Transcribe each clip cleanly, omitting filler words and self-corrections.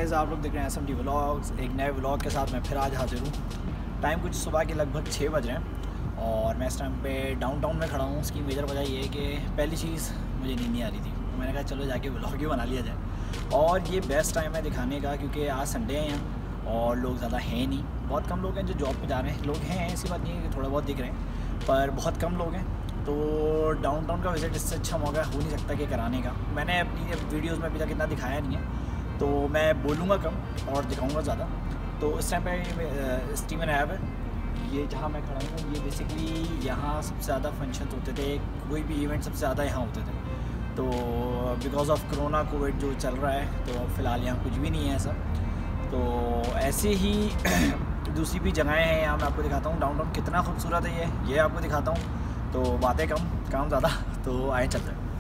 Guys, आप लोग देख रहे हैं SMT व्लॉग्स। एक नए व्लॉग के साथ मैं फिर आज हाजिर हूँ। टाइम कुछ सुबह के लगभग 6 बज रहे हैं और मैं इस टाइम पे डाउनटाउन में खड़ा हूँ। उसकी मेजर वजह ये है कि पहली चीज़ मुझे नींद नहीं आ रही थी, मैंने कहा चलो जाके व्लॉग ही बना लिया जाए। और ये बेस्ट टाइम है दिखाने का क्योंकि आज संडे है यहाँ और लोग ज़्यादा हैं नहीं, बहुत कम लोग हैं जो जॉब पे जा रहे हैं। लोग हैं, ऐसी बात नहीं है कि थोड़ा बहुत दिख रहे हैं, पर बहुत कम लोग हैं। तो डाउनटाउन का विज़िट इससे अच्छा मौका हो नहीं सकता कि कराने का। मैंने अपनी वीडियोज़ में अभी तक इतना दिखाया नहीं है, तो मैं बोलूँगा कम और दिखाऊंगा ज़्यादा। तो इस टाइम पे स्टीवन ऐप है ये जहाँ मैं खड़ा हूँ, ये बेसिकली यहाँ सबसे ज़्यादा फंक्शंस होते थे, कोई भी इवेंट सबसे ज़्यादा यहाँ होते थे। तो बिकॉज ऑफ कोरोना कोविड जो चल रहा है, तो फ़िलहाल यहाँ कुछ भी नहीं है ऐसा। तो ऐसे ही दूसरी भी जगहें हैं यहाँ, मैं आपको दिखाता हूँ डाउनटाउन कितना खूबसूरत है ये आपको दिखाता हूँ। तो बातें कम काम ज़्यादा, तो आए चलते हैं।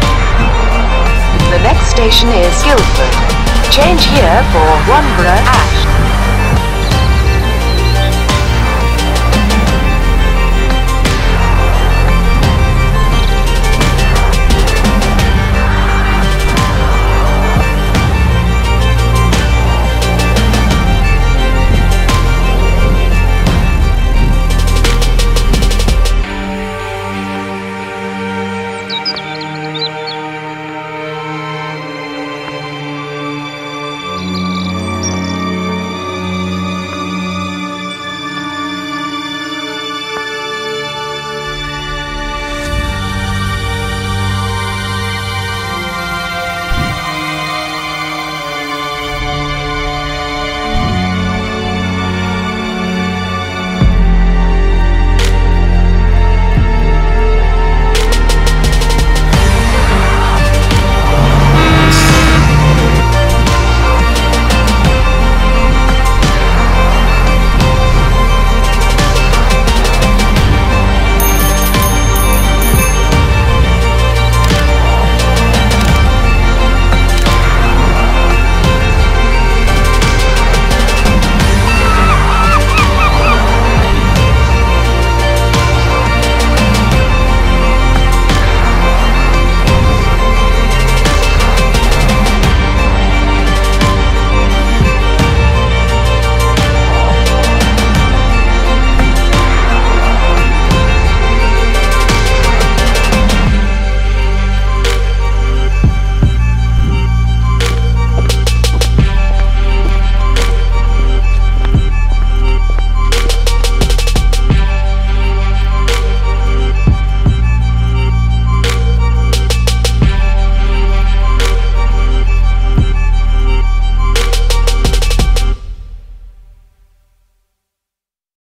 Station is Guildford. Change here for Wanborough Ash.